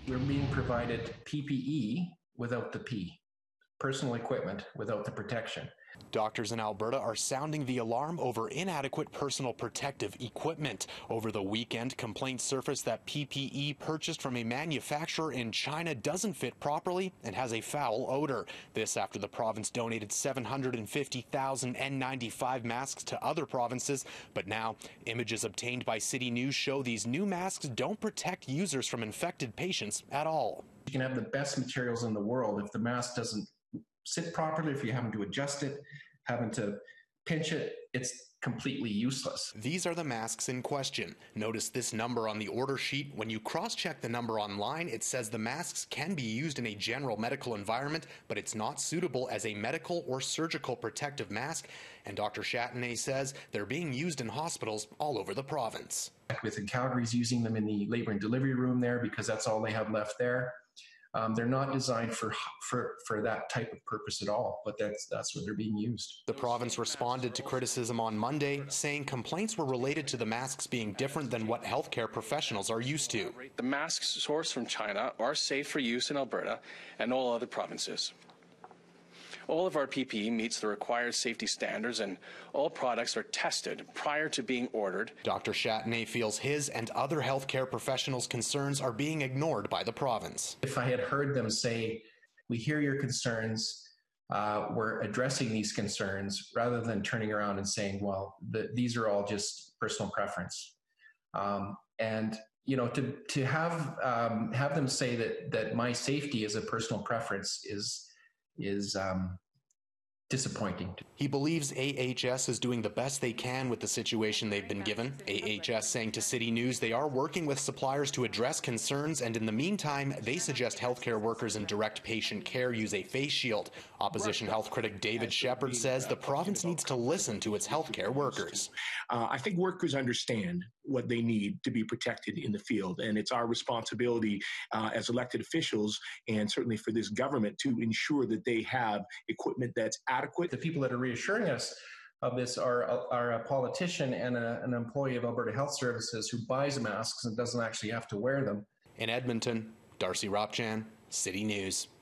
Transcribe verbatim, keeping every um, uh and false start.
we're being provided P P E without the P, personal equipment without the protection. Doctors in Alberta are sounding the alarm over inadequate personal protective equipment. Over the weekend, complaints surfaced that P P E purchased from a manufacturer in China doesn't fit properly and has a foul odor. This after the province donated seven hundred fifty thousand N ninety-five masks to other provinces. But now, images obtained by CityNews show these new masks don't protect users from infected patients at all. You can have the best materials in the world if the mask doesn't sit properly, if you're having to adjust it, having to pinch it, it's completely useless. These are the masks in question. Notice this number on the order sheet. When you cross-check the number online, it says the masks can be used in a general medical environment, but it's not suitable as a medical or surgical protective mask. And Doctor Ropchan says they're being used in hospitals all over the province. Within Calgary's using them in the labor and delivery room there because that's all they have left there. Um, they're not designed for, for for that type of purpose at all, but that's that's what they're being used. The province responded to criticism on Monday, saying complaints were related to the masks being different than what healthcare professionals are used to. The masks sourced from China are safe for use in Alberta and all other provinces. All of our P P E meets the required safety standards, and all products are tested prior to being ordered. Doctor Ropchan feels his and other healthcare professionals' concerns are being ignored by the province. If I had heard them say, we hear your concerns, uh, we're addressing these concerns, rather than turning around and saying, well, the, these are all just personal preference. Um, and you know, to, to have, um, have them say that, that my safety is a personal preference is is um, disappointing. He believes A H S is doing the best they can with the situation they've been given. A H S saying to CityNews they are working with suppliers to address concerns, and in the meantime, they suggest healthcare workers in direct patient care use a face shield. Opposition health critic David Shepherd says the province needs to listen to its healthcare workers. Uh, I think workers understand what they need to be protected in the field, and it's our responsibility uh, as elected officials, and certainly for this government, to ensure that they have equipment that's adequate. The people that are reassuring us of this are, are a politician and a, an employee of Alberta Health Services who buys masks and doesn't actually have to wear them. In Edmonton, Darcy Ropchan, CityNews.